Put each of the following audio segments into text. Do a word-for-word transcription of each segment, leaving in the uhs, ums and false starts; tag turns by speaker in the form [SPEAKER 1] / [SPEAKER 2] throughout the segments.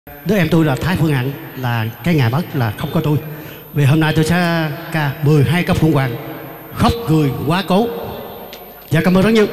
[SPEAKER 1] Đứa em tôi là Thái Phương Hạnh, là cái ngày mất là không có tôi. Vì hôm nay tôi sẽ ca mười hai ca Phượng Hoàng, khóc cười quá cố. Dạ cảm ơn rất nhiều.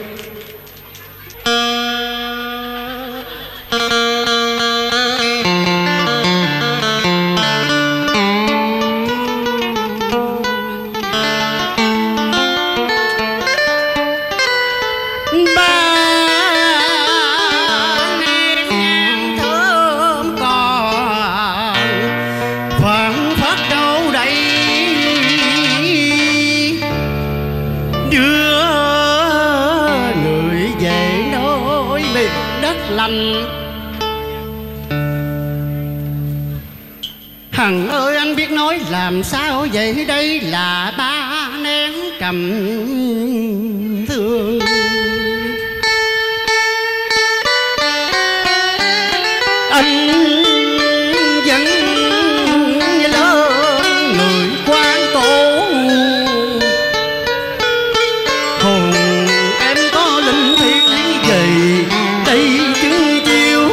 [SPEAKER 2] Hằng ơi anh biết nói làm sao vậy, đây là ba nén trầm thương. Anh vẫn lớn người quan cổ, hồn em có linh thiêng về đây chứng chiếu.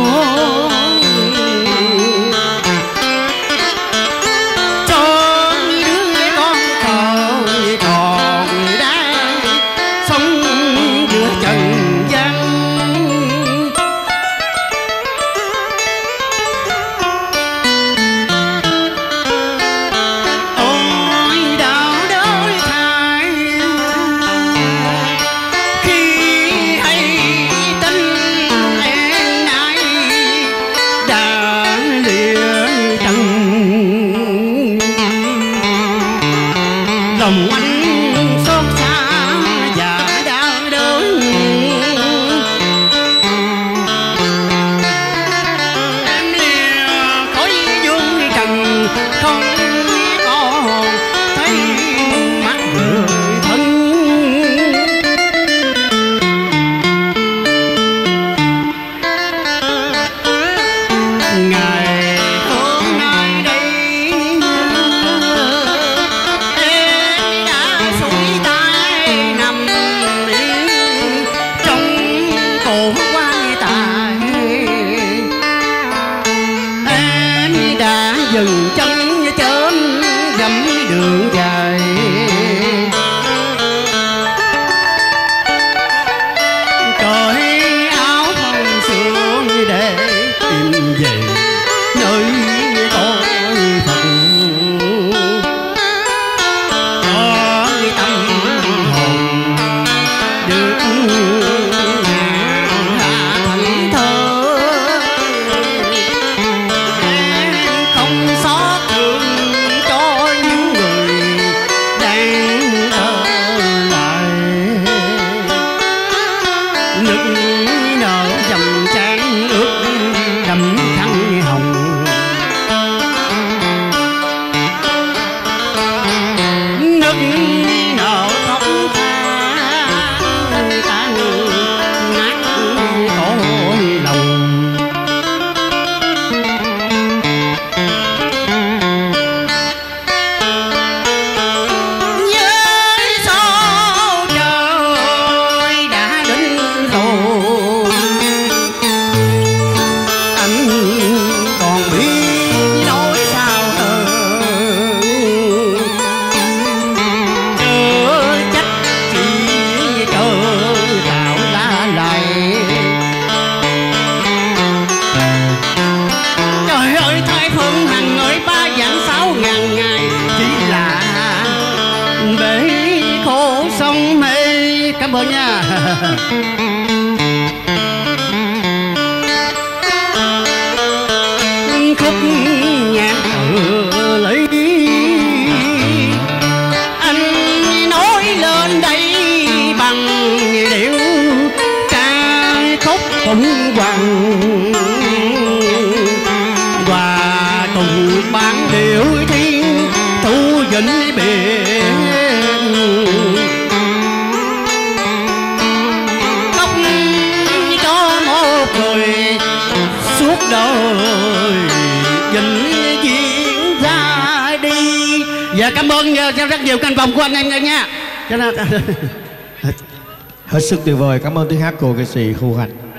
[SPEAKER 2] Cảm ơn nha. Khúc nhạc tự lý anh nói lên đây bằng điệu ca khúc Phụng Hoàng, hòa cùng bản điệu thiên thu vĩnh biệt. Dạ cảm ơn rất nhiều canh vòng của anh em nha. Cho nên
[SPEAKER 3] hết sức tuyệt vời. Cảm ơn tiếng hát của ca sĩ Thu Hạnh.